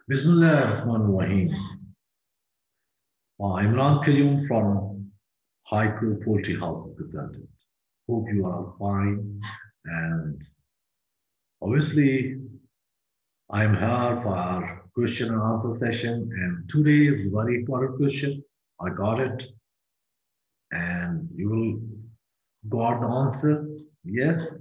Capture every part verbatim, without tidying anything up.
Bismillahirrahmanirrahim. Uh, Imran Kayoum from Haiku Poultry House presented. Hope you are all fine. And obviously, I'm here for our question and answer session. And today is a very important question. I got it. And you will got the answer. Yes.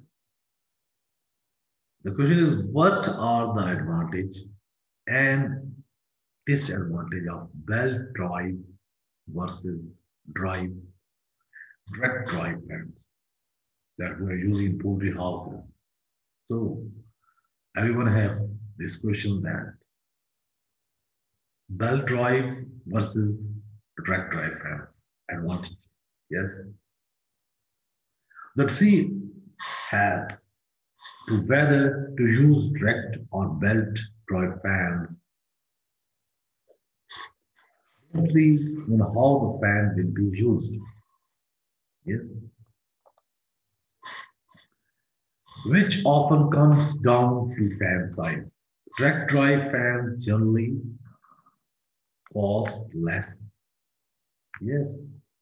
The question is what are the advantage and disadvantage of belt drive versus drive direct drive fans that we are using in poultry houses. So everyone have this question that belt drive versus direct drive fans advantage. Yes, the tree has to whether to use direct or belt drive fans, mostly on how the fan will be used. Yes, which often comes down to fan size. Direct drive fans generally cost less. Yes,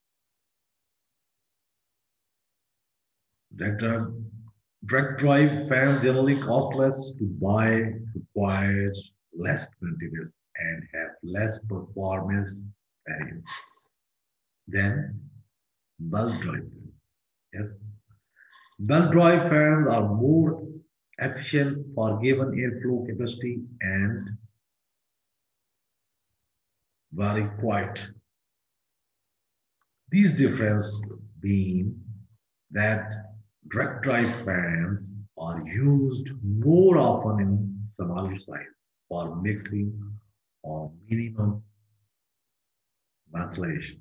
direct drive, direct drive fans generally cost less to buy, require less maintenance, and have less performance variance than belt drive fans. Yes, belt drive fans are more efficient for given airflow capacity and very quiet. These differences being that direct drive fans are used more often in smaller size for mixing or minimum ventilation,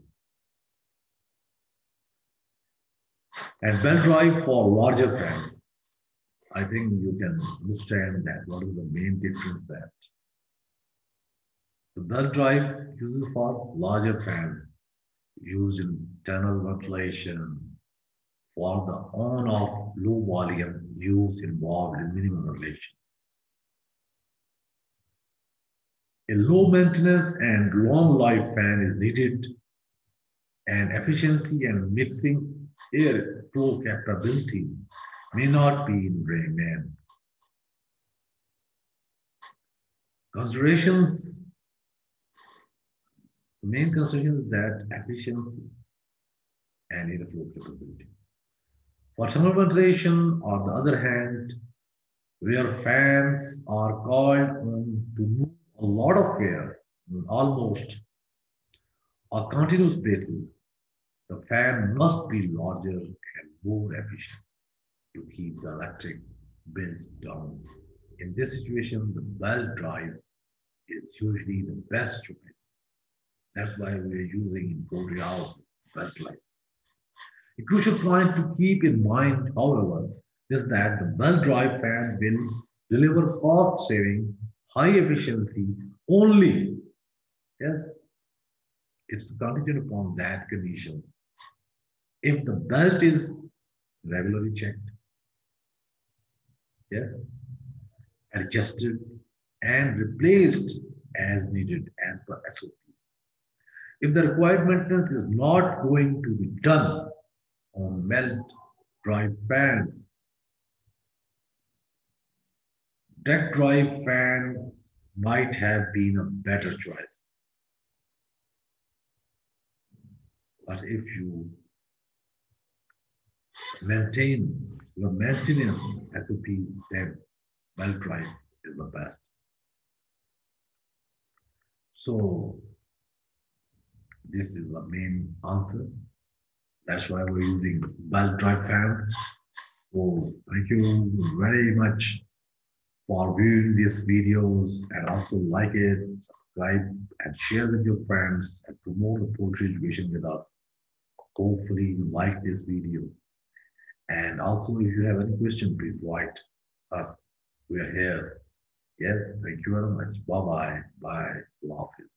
and belt drive for larger fans. I think you can understand that what is the main difference that the belt drive uses for larger fans used in tunnel ventilation for the on-off low volume use involved in minimum ventilation. A low maintenance and long life fan is needed, and efficiency and mixing air flow capability may not be in demand. Considerations, the main consideration is that efficiency and airflow capability. For summer ventilation, on the other hand, where fans are called on to move a lot of air on almost a continuous basis, the fan must be larger and more efficient to keep the electric bills down. In this situation, the belt drive is usually the best choice. That's why we are using in poultry house belt drive. A crucial point to keep in mind, however, is that the belt drive fan will deliver cost saving, high efficiency only. Yes, it's contingent upon that conditions. If the belt is regularly checked, yes, adjusted and replaced as needed as per S O P. If the required maintenance is not going to be done on belt drive fans, direct drive fans might have been a better choice. But if you maintain your maintenance S O Ps, then belt drive is the best. So this is the main answer. That's why we're using belt drive fans. So thank you very much for viewing these videos, and also like it, subscribe and share with your friends and promote the poultry education with us. Hopefully you like this video. And also if you have any question, please write us. We are here. Yes, thank you very much. Bye bye. Bye. Love you.